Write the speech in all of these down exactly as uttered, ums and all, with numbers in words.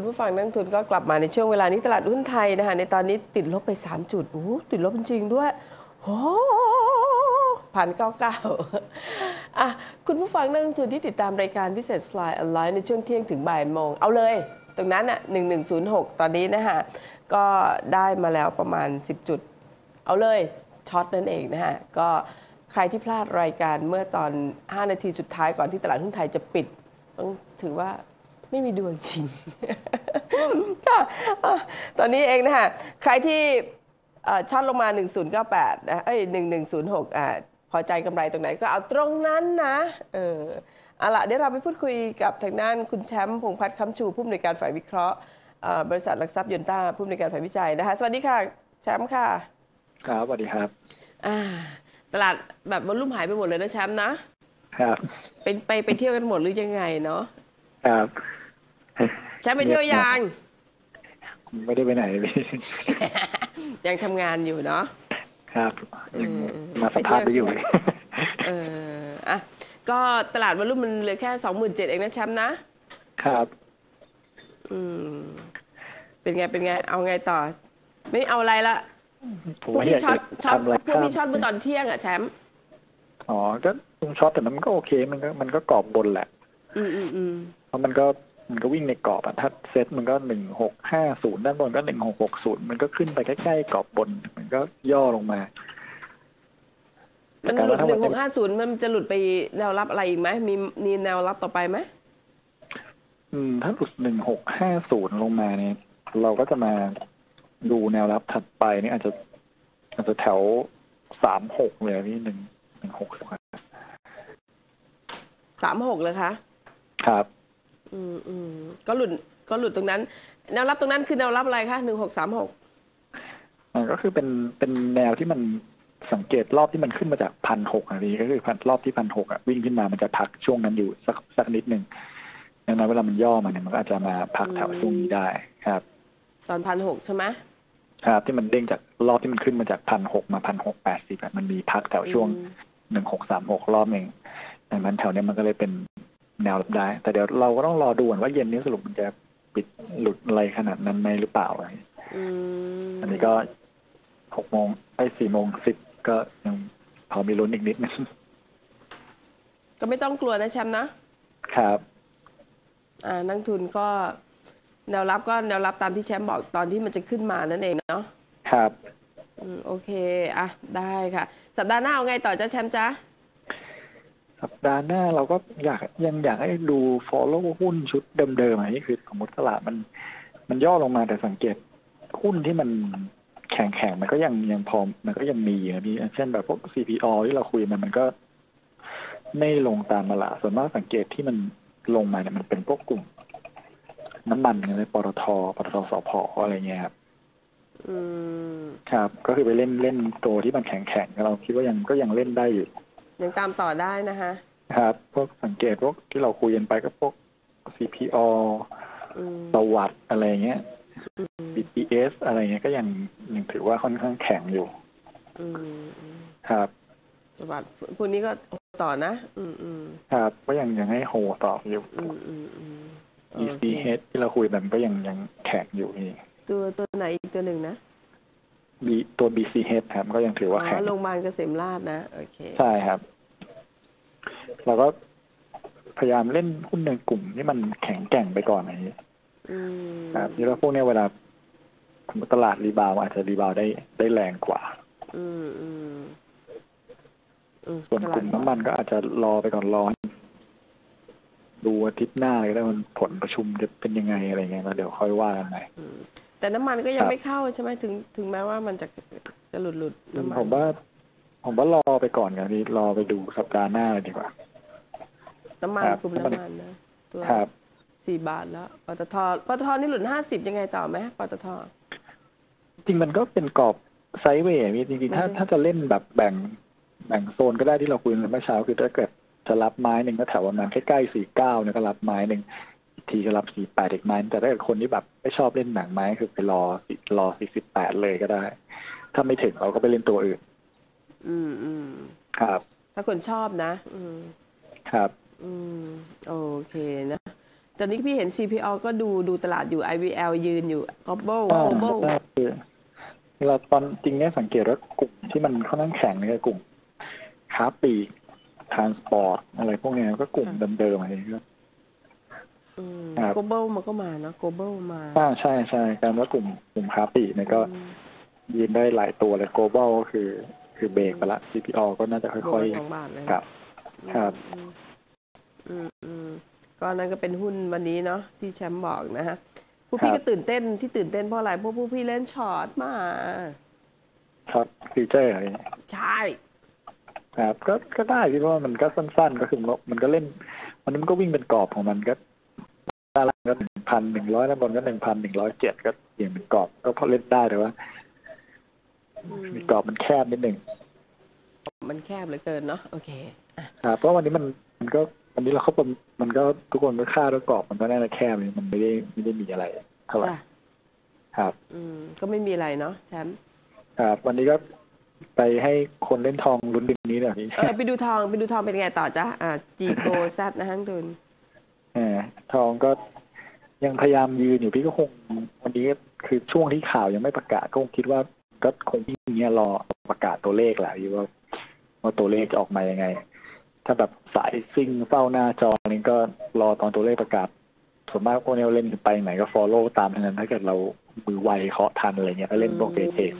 คุณผู้ฟังนักทุนก็กลับมาในช่วงเวลานี้ตลาดหุ้นไทยนะคะในตอนนี้ติดลบไปสามจุดโอ้ติดลบจริงๆด้วยโอ้พันเก้าเก้าอ่ะคุณผู้ฟังนักลงทุนที่ติดตามรายการพิเศษสไลด์ออนไลน์ในช่วงเที่ยงถึงบ่ายโมงเอาเลยตรงนั้นอ่ะหนึ่งหนึ่งศูนย์หกตอนนี้นะคะก็ได้มาแล้วประมาณสิบจุดเอาเลยช็อตนั่นเองนะฮะก็ใครที่พลาดรายการเมื่อตอนห้านาทีสุดท้ายก่อนที่ตลาดหุ้นไทยจะปิดต้องถือว่าไม่มีดวงจริง ค่ะตอนนี้เองนะฮะใครที่ช็อตลงมาหนึ่งพันเก้าสิบแปดนะเอ้ยหนึ่งพันหนึ่งร้อยหกอ่ะพอใจกำไรตรงไหนก็เอาตรงนั้นนะเออเอาล่ะเดี๋ยวเราไปพูดคุยกับทางด้านคุณแชมป์พงษ์พัฒน์คำชูผู้อำนวยการฝ่ายวิเคราะห์บริษัทหลักทรัพย์ยนต้าผู้อำนวยการฝ่ายวิจัยนะคะสวัสดีค่ะแชมป์ค่ะครับสวัสดีครับอ่าตลาดแบบวอลุ่มหายไปหมดเลยนะแชมป์นะครับเป็นไปไปเที่ยวกันหมดหรือยังไงเนาะครับแชมป์ไปเที่ยวยังไม่ได้ไปไหนเลยยังทำงานอยู่เนาะครับมาสัมภาษณ์ไปอยู่เอออ่ะก็ตลาดวอลุ่มมันเหลือแค่สองหมื่นเจ็ดเองนะแชมป์นะครับอืมเป็นไงเป็นไงเอาไงต่อไม่เอาอะไรละพวกที่ช็อตช็อตพวกที่ช็อตเมื่อตอนเที่ยงอ่ะแชมป์อ๋อก็ตรงช็อตแต่มันก็โอเคมันก็มันก็กรอบบนแหละอืมอืมอืมเพราะมันก็มันก็วิ่งในกรอบอ่ะถ้าเซตมันก็หนึ่งหกห้าศูนย์ด้านบนก็หนึ่งหกหกศูนย์มันก็ขึ้นไปใกล้ๆกรอบบนมันก็ย่อลงมามันหลุดหนึ่งหกห้าศูนย์มันจะหลุดไปแนวรับอะไรอีกไหมมีมีแนวรับต่อไปไหมอืมถ้าหลุดหนึ่งหกห้าศูนย์ลงมาเนี่ยเราก็จะมาดูแนวรับถัดไปนี่อาจจะอาจจะแถวสามหกเลยนี่หนึ่งหนึ่งหกสามหกเลยคะครับอืมอืมก็หลุดก็หลุดตรงนั้นแนวรับตรงนั้นคือแนวรับอะไรคะหนึ่งหกสามหกมันก็คือเป็นเป็นแนวที่มันสังเกตรอบที่มันขึ้นมาจากพันหกอะไรก็คือพันรอบที่พันหกอ่ะวิ่งขึ้นมามันจะพักช่วงนั้นอยู่สักสักนิดหนึ่งดังนั้นเวลามันย่อมาเนี่ยมันก็อาจจะมาพักแถวช่วงนี้ได้ครับตอนพันหกใช่ไหมครับที่มันเด้งจากรอบที่มันขึ้นมาจากพันหกมาพันหกแปดสิบมันมีพักแถวช่วงหนึ่งหกสามหกรอบหนึ่งดังนั้นแถวนี้มันก็เลยเป็นแนวรับได้แต่เดี๋ยวเราก็ต้องรอดูว่าเย็นนี้สรุปมันจะปิดหลุดอะไรขนาดนั้นไหมหรือเปล่าอะไรอันนี้ก็หกโมงไปสี่โมงสิบก็ยังพอมีลุ้นอีกนิดนึงก็ไม่ต้องกลัวนะแชมป์นะครับอ่านักทุนก็แนวรับก็แนวรับตามที่แชมป์บอกตอนที่มันจะขึ้นมานั่นเองเนาะครับอืมโอเคอ่ะได้ค่ะสัปดาห์หน้าเอาไงต่อจ้าแชมป์จ๊ะสัปดาห์หน้าเราก็อยากยังอยากให้ดู follow หุ้นชุดเดิมๆอันนี้คือสมมติตลาดมันมันย่อลงมาแต่สังเกตหุ้นที่มันแข็งๆมันก็ยังยังพอมันก็ยังมีนะพี่เช่นแบบพวก ซี พี โอ ที่เราคุยมันมันก็ไม่ลงตามมาละส่วนมากสังเกตที่มันลงมาเนี่ยมันเป็นพวกกลุ่มน้ำมันในปตทปตทสผอะไรเงี้ยครับอืมครับก็คือไปเล่นเล่นตัวที่มันแข็งๆเราคิดว่ายังก็ยังเล่นได้อยู่ยังตามต่อได้นะคะครับพวกสังเกตพวกที่เราคุยกันไปก็พวก ซี พี โอ สวัสด์อะไรเงี้ย บี ที เอส อะไรเงี้ยก็ยังยังถือว่าค่อนข้างแข็งอยู่ครับสวัสด์พวกนี้ก็ต่อนะอืมอืมครับก็ยังยังให้โฮต่ออยู่อืมอืมอืมอี ซี เอช ที่เราคุยกันก็ยังยังแข็งอยู่นี่ตัวตัวไหนอีกตัวหนึ่งนะบีตัว บี ซี เอช ครับก็ยังถือว่าแข็งโรงพยาบาลเกษมราษฎร์นะโอเคใช่ครับเราก็พยายามเล่นหุ้นในกลุ่มที่มันแข็งแกร่งไปก่อนอย่างนี้ครับที่ว่าพวกนี้เวลาตลาดรีบาวอาจจะรีบาวได้ได้แรงกว่าส่วนกลุ่มน้ำมันก็อาจจะรอไปก่อนรอดูอาทิตย์หน้าก็ได้มันผลประชุมจะเป็นยังไงอะไรเงี้ยแล้วเดี๋ยวค่อยว่ากันไปแต่น้ำมันก็ยังไม่เข้าใช่ไหมถึงถึงแม้ว่ามันจะจะหลุดหลุดผมว่าผมว่ารอไปก่อนกันนี่รอไปดูสัปดาห์หน้าดีกว่าน้ำมันกลุ่มน้ำมันนะตัวสี่บาทแล้วปตทปตทนี่หลุดห้าสิบยังไงต่อไหมปตทจริงมันก็เป็นกรอบไซด์เวย์มีจริงๆถ้าถ้าจะเล่นแบบแบ่งแบ่งโซนก็ได้ที่เราคุยกันเมื่อเช้าคือถ้าเกิดจะรับไม้หนึ่งก็แถวประมาณใกล้ๆสี่เก้าเนี่ยก็รับไม้หนึ่งอีกทีก็รับสี่แปดอีกไม้แต่ถ้าเกิดคนที่แบบไม่ชอบเล่นหนังไม้คือไปรอรอสี่สิบแปดเลยก็ได้ถ้าไม่ถึงเราก็ไปเล่นตัวอื่นอืมอืมครับถ้าคนชอบนะอืมครับอืมโอเคนะตอนนี้พี่เห็น ซี พี โอ ก็ดูดูตลาดอยู่ ไอ วี แอล ยืนอยู่ global อ่า global ใช่คือเราตอนจริงเนี่ยสังเกตว่ากลุ่มที่มันค่อนข้างแข็งเนี่ยกลุ่มค้าปลีกทรานสปอร์ตอะไรพวกเนี้ยก็กลุ่มเดิมๆอะไรก็อืมครับ global มันก็มาเนาะ global มาอ่าใช่ใช่การว่ากลุ่มกลุ่มค้าปลีกเนี่ยก็ยืนได้หลายตัวเลย global ก็คือคือเบรกไปละ ซี พี โอ ก็น่าจะค่บวกอยมาสองบาทเลยๆครับครับอืมอืมอืมก็นั่นก็เป็นหุ้นวันนี้เนาะที่แชมป์บอกนะฮะผู้พี่ครัก็บตื่นเต้นที่ตื่นเต้นเพราะอะไรเพราะผู้พี่เล่นช็อตมาช็อตฟิวเจอร์อะไรอย่างเงี้ยใช่ครับก็ก็ได้พี่ว่ามันก็สั้นๆก็คือมันก็เล่นมันมันก็วิ่งเป็นกรอบของมันก็ด้านล่างก็หนึ่งพันหนึ่งร้อยด้านบนก็หนึ่งพันหนึ่งร้อยเจ็ดก็อย่างเป็นกรอบก็พอเล่นได้แต่ว่ามีกรอบมันแคบนิดหนึ่งมันแคบเหลือเกินเนาะโอเคครับเพราะวันนี้มันมันก็วันนี้เราเข้าประมันก็ทุกคนก็คาดว่ากรอบมันก็น่าจะแคบเลยมันไม่ได้ไม่ได้มีอะไรเท่าไหร่จ้ะครับอืมก็ไม่มีอะไรเนาะแชมป์ครับวันนี้ก็ไปให้คนเล่นทองลุ้นดึงนี้เดี๋ยวนี้เออไปดูทองไปดูทองเป็นไงต่อจ้ะอ่าจีโกซัดนะฮังดุนเออทองก็ยังพยายามยืนอยู่พี่ก็คงวันนี้คือช่วงที่ข่าวยังไม่ประกาศก็คงคิดว่าก็คงที่นี้รอประกาศตัวเลขแหละที่ว่าว่าตัวเลขจะออกมายังไง ถ้าแบบสายซิ่งเฝ้าหน้าจอนี่ก็รอตอนตัวเลขประกาศส่วนมากพวกนี้เล่นไปไหนก็ follow ตามทั้งนั้นถ้าเกิดเรามือไวเคาะทันอะไรเงี้ยก็เล่นพวกเดทเทค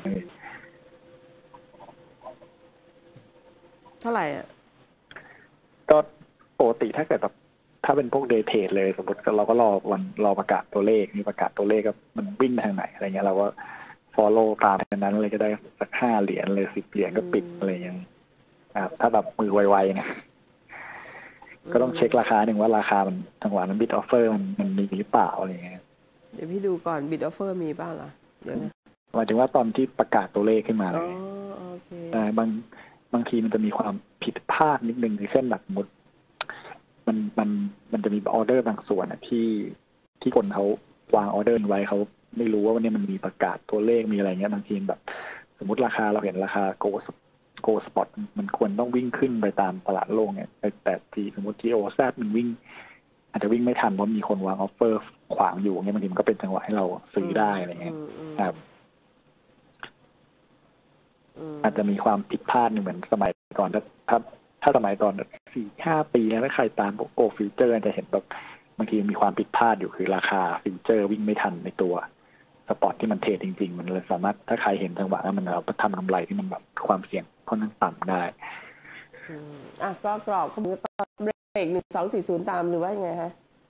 เท่าไหร่อ่ะก็ปกติถ้าเกิดแบบถ้าเป็นพวกเดทเทรดเลยสมมติเราก็รอวันรอประกาศตัวเลขมีประกาศตัวเลขก็มันวิ่งทางไหนอะไรเงี้ยเราก็ follow ตามทางนั้นเลยก็ได้สักห้าเหรียญเลยสิบเหรียญก็ปิดอะไรอย่างเงี้ยครับถ้าแบบมือไวๆนะก็ต้องเช็คราคาหนึ่งว่าราคามันจังหวะนั้นบิดออฟเฟอร์มันมันมีหรือเปล่าอะไรเงี้ยเดี๋ยวพี่ดูก่อนบิดออฟเฟอร์มีบ้างเหรอเดี๋ยวนะหมายถึงว่าตอนที่ประกาศตัวเลขขึ้นมาเลอ๋อย โอเคแต่บางบางทีมันจะมีความผิดพลาดนิดนึงในเช่นแบบสมมติมันมันมันจะมีออเดอร์บางส่วนอะที่ที่คนเขาวางออเดอร์ไว้เขาไม่รู้ว่าวันนี้มันมีประกาศตัวเลขมีอะไรเงี้ยบางทีแบบ สมมติราคาเราเห็นราคาโกโกสปอตมันควรต้องวิ่งขึ้นไปตามตลาดโลกเนี่ยแต่ที่สมมติที่โอแซดมันวิ่ง อาจจะวิ่งไม่ทันเพราะมีคนวางออฟเฟอร์ขวางอยู่เงี้ยบางทีมันก็เป็นจังหวะให้เราซื้อได้อะไรเงี้ยครับอาจจะมีความผิดพลาดเหมือนสมัยก่อนถ้าถ้าถ้าสมัยก่อนสี่ห้าปีแล้วถ้าใครตามโกฟิวเจอร์จะเห็นแบบบางทีมีความผิดพลาดอยู่คือราคาฟิวเจอร์วิ่งไม่ทันในตัวสปอตที่มันเทรดจริงๆมันเลยสามารถถ้าใครเห็นจังหวะนั้นมันเราทำกำไรที่มันแบบความเสี่ยงค่อนข้างต่ำได้อ่ะก็กรอบก็มือต่อเบรกหนึ่งสองสี่ศูนย์ตามหรือว่ายังไงฮะ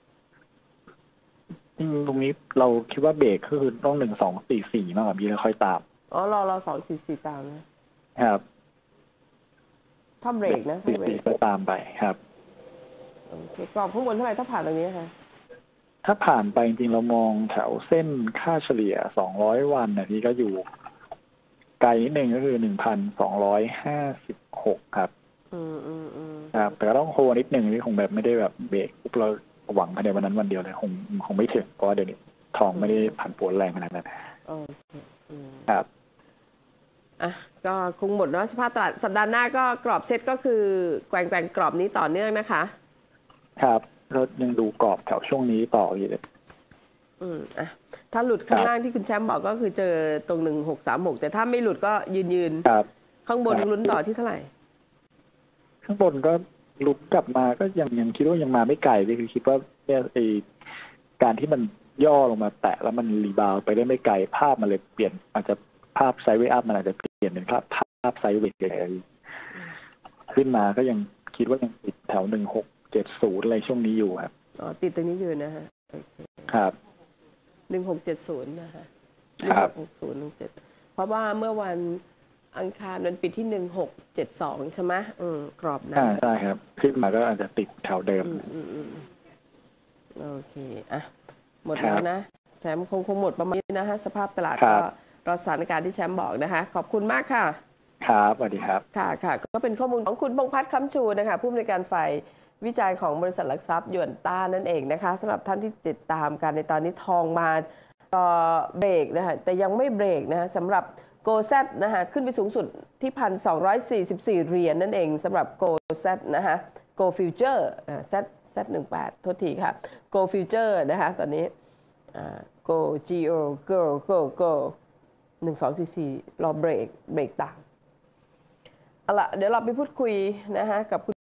ตรงนี้เราคิดว่าเบรกก็คือต้องหนึ่งสองสี่สี่มากกว่านี้แล้วค่อยตามอ๋อรอรอสองสี่สี่ตามนะครับถ้าเบรกนะถ้าสี่เบรสี่กก็ตามไปครับโอเคกรอบข้างบนเท่าไหร่ถ้าผ่านตรงนี้คะถ้าผ่านไปจริงๆเรามองแถวเส้นค่าเฉลี่ยสองร้อยวันนะที่ก็อยู่ไกลนิดนึงก็คือหนึ่งพันสองร้อยห้าสิบหกครับอืมอืมอืมครับแต่ก็ต้องโฮนิดนึงที่คงแบบไม่ได้แบบเบรกปุ๊บเราหวังภายในวันนั้นวันเดียวเลยคงคงไม่ถึงเพราะว่าเดี๋ยวนี้ทองไม่ได้ผันผวนแรงขนาดนั้นโอเคครับอ่ะก็คงหมดแล้วสภาพตลาดสัปดาห์หน้าก็กรอบเซตก็คือแกว่งแกว่งกรอบนี้ต่อเนื่องนะคะครับเรายังดูกรอบแถวช่วงนี้ต่ออยู่เลยอืมอ่ะถ้าหลุดข้างล่างที่คุณแชมป์บอกก็คือเจอตรงหนึ่งหกสามหกแต่ถ้าไม่หลุดก็ยืนยืนข้างบนลุ้นต่อที่เท่าไหร่ข้างบนก็หลุดกลับมาก็ยังยังคิดว่ายังมาไม่ไกลเลยคือคิดว่าเนี่ยไอการที่มันย่อลงมาแตะแล้วมันรีบาวไปได้ไม่ไกลภาพมันเลยเปลี่ยนอาจจะภาพไซด์เวย์อัพมันอาจจะเปลี่ยนเป็นภาพภาพไซด์เวย์ขึ้นมาก็ยังคิดว่ายังติดแถวหนึ่งหกเจ็ดศูนย์อะไรช่วงนี้อยู่ครับอ๋อติดตรงนี้อยู่นะฮะครับหนึ่งหกเจ็ดศูนย์นะคะหนึ่งหกศูนย์หนึ่งเจ็ดเพราะว่าเมื่อวันอังคารมันปิดที่หนึ่งหกเจ็ดสองใช่ไหมอืมกรอบนะใช่ครับขึ้นมาก็อาจจะติดแถวเดิมโอเคอ่ะหมดแล้วนะแชมป์คงคงหมดประมาณนี้นะฮะสภาพตลาดก็รอสถานการณ์ที่แชมป์บอกนะคะขอบคุณมากค่ะครับสวัสดีครับค่ะค่ะก็เป็นข้อมูลของคุณพงษ์พัฒน์คำชูนะคะผู้อำนวยการฝ่ายวิจัยของบริษัทหลักทรัพย์หยวนต้านั่นเองนะคะสำหรับท่านที่ติดตามกันในตอนนี้ทองมาก็เบรกนะคะแต่ยังไม่เบรกนะสำหรับโกลแซดนะคะขึ้นไปสูงสุดที่ หนึ่งพันสองร้อยสี่สิบสี่ เหรียญนั่นเองสำหรับโกลแซดนะคะโกลฟิวเจอร์แซดแซด หนึ่งแปด โทษทีค่ะ Go Future นะคะตอนนี้ Go Go Go Go Go หนึ่ง สอง สี่ สี่รอเบรกเบรกต่างเอาละเดี๋ยวเราไปพูดคุยนะคะกับ